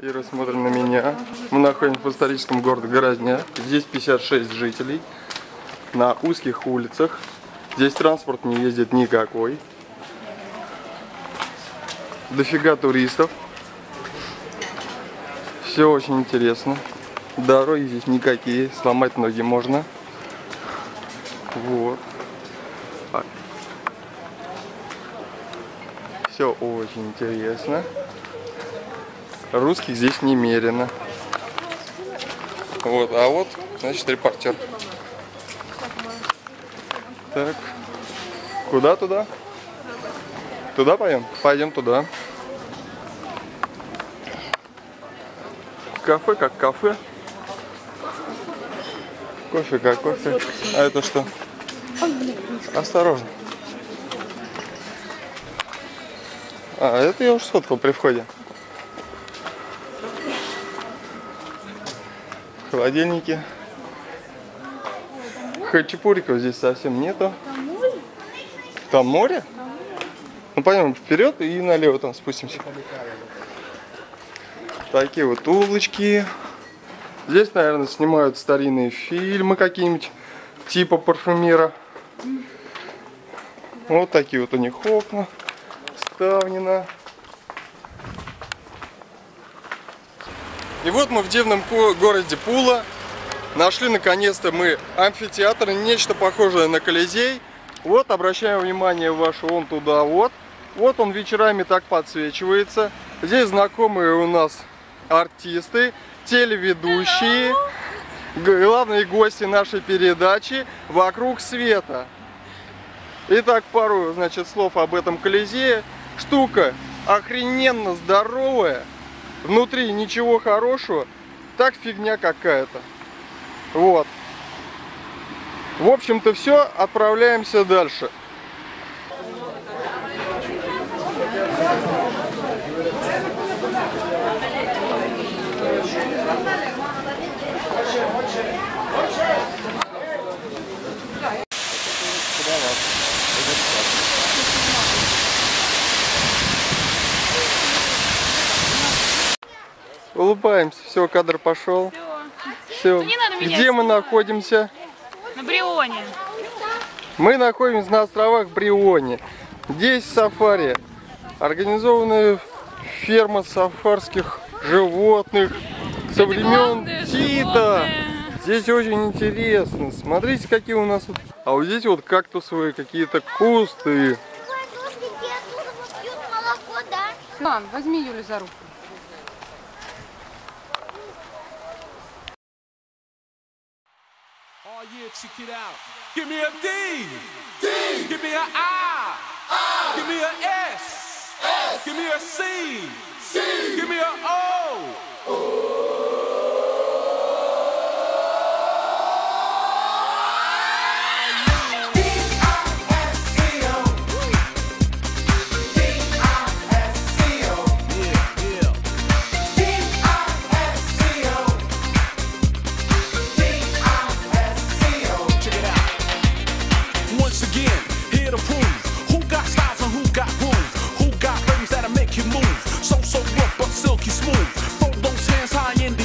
Ира, смотрим на меня. Мы находимся в историческом городе Городня. Здесь 56 жителей. На узких улицах. Здесь транспорт не ездит никакой. Дофига туристов. Все очень интересно. Дороги здесь никакие. Сломать ноги можно. Вот. Все очень интересно. Русских здесь немерено. Вот, а вот, значит, репортер. Так. Куда туда? Туда пойдем? Пойдем туда. Кафе как кафе. Кофе как кофе. А это что? Осторожно. А, это я уже сфоткал при входе. Холодильники. Хачапуриков здесь совсем нету. Там море? Ну пойдем вперед и налево там спустимся. Такие вот улочки. Здесь, наверное, снимают старинные фильмы какие-нибудь, типа парфюмера. Вот такие вот у них окна. Ставнина. И вот мы в дивном городе Пула. Нашли наконец-то мы амфитеатр, нечто похожее на Колизей. Вот, обращаем внимание ваше вон туда вот. Вот он вечерами так подсвечивается. Здесь знакомые у нас артисты, телеведущие, главные гости нашей передачи «Вокруг света». Итак, пару, значит, слов об этом Колизее. Штука охрененно здоровая. Внутри ничего хорошего. Так фигня какая-то. Вот. В общем-то все. Отправляемся дальше. Улыбаемся. Все, кадр пошел. Все. Где мы находимся? На Брионе. Мы находимся на островах Брионе. Здесь сафари. Организованная ферма сафарских животных со времен Тита. Здесь очень интересно. Смотрите, какие у нас тут. А вот здесь вот кактусовые какие-то кусты. Мам, возьми Юлю за руку. Oh yeah, check it out. Give me a D. D. Give me an I. I. Give me a S. S. Give me a C. C. Give me a O. O. Silky smooth, fold those hands high in the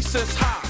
says hi.